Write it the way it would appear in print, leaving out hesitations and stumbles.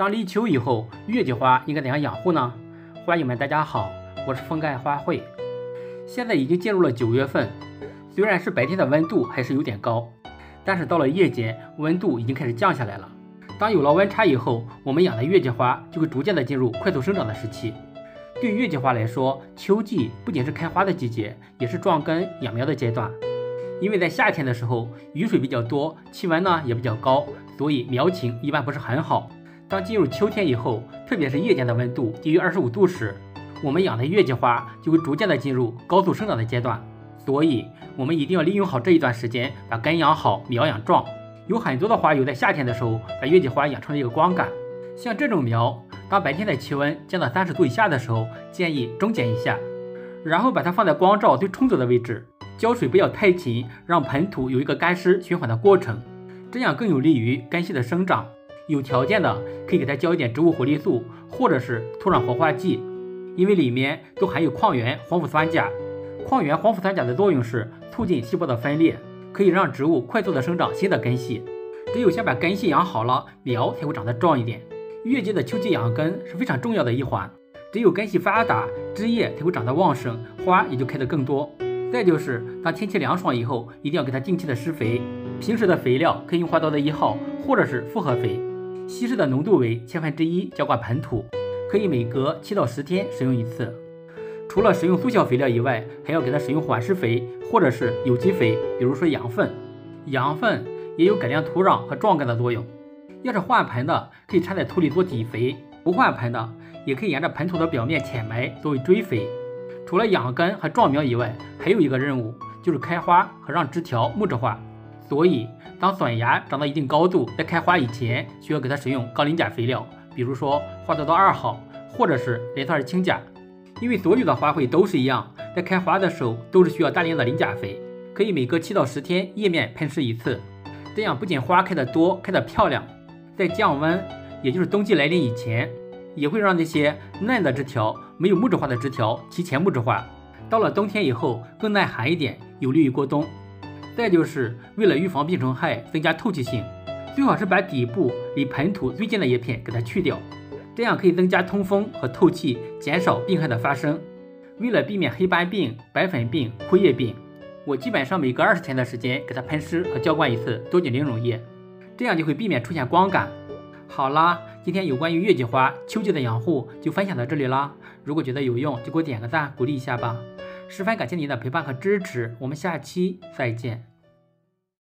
当立秋以后，月季花应该怎样养护呢？花友们大家好，我是风盖花卉。现在已经进入了9月份，虽然是白天的温度还是有点高，但是到了夜间温度已经开始降下来了。当有了温差以后，我们养的月季花就会逐渐的进入快速生长的时期。对于月季花来说，秋季不仅是开花的季节，也是壮根养苗的阶段。因为在夏天的时候雨水比较多，气温呢也比较高，所以苗情一般不是很好。当进入秋天以后，特别是夜间的温度低于25度时，我们养的月季花就会逐渐的进入高速生长的阶段。所以我们一定要利用好这一段时间，把根养好，苗养壮。有很多的花友在夏天的时候把月季花养成了一个光感，像这种苗，当白天的气温降到30度以下的时候，建议中减一下，然后把它放在光照最充足的位置，浇水不要太勤，让盆土有一个干湿循环的过程，这样更有利于根系的生长。有条件的可以给它浇一点植物活力素或者是土壤活化剂，因为里面都含有矿源黄腐酸钾。矿源黄腐酸钾的作用是促进细胞的分裂，可以让植物快速的生长新的根系。只有先把根系养好了，苗才会长得壮一点。月季的秋季养根是非常重要的一环，只有根系发达，枝叶才会长得旺盛，花也就开得更多。再就是当天气凉爽以后，一定要给它定期的施肥。平时的肥料可以用花刀的1号或者是复合肥，稀释的浓度为1/1000浇灌盆土，可以每隔7到10天使用一次。除了使用速效肥料以外，还要给它使用缓释肥或者是有机肥，比如说羊粪。羊粪也有改良土壤和壮根的作用。要是换盆的，可以掺在土里做底肥；不换盆的，也可以沿着盆土的表面浅埋作为追肥。除了养根和壮苗以外，还有一个任务，就是开花和让枝条木质化。所以当笋芽长到一定高度，在开花以前，需要给它使用高磷钾肥料，比如说花多多2号或者是连酸二氢钾。因为所有的花卉都是一样，在开花的时候都是需要大量的磷钾肥，可以每隔7到10天叶面喷施一次。这样不仅花开得多，开得漂亮，在降温，也就是冬季来临以前，也会让那些嫩的枝条、没有木质化的枝条提前木质化。到了冬天以后更耐寒一点，有利于过冬。再就是为了预防病虫害，增加透气性，最好是把底部离盆土最近的叶片给它去掉，这样可以增加通风和透气，减少病害的发生。为了避免黑斑病、白粉病、枯叶病，我基本上每隔20天的时间给它喷施和浇灌一次多茎玲珑叶，这样就会避免出现光感。好啦，今天有关于月季花秋季的养护就分享到这里啦。如果觉得有用，就给我点个赞，鼓励一下吧。十分感谢您的陪伴和支持，我们下期再见。